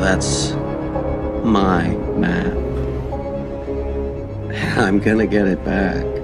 That's my map. I'm gonna get it back.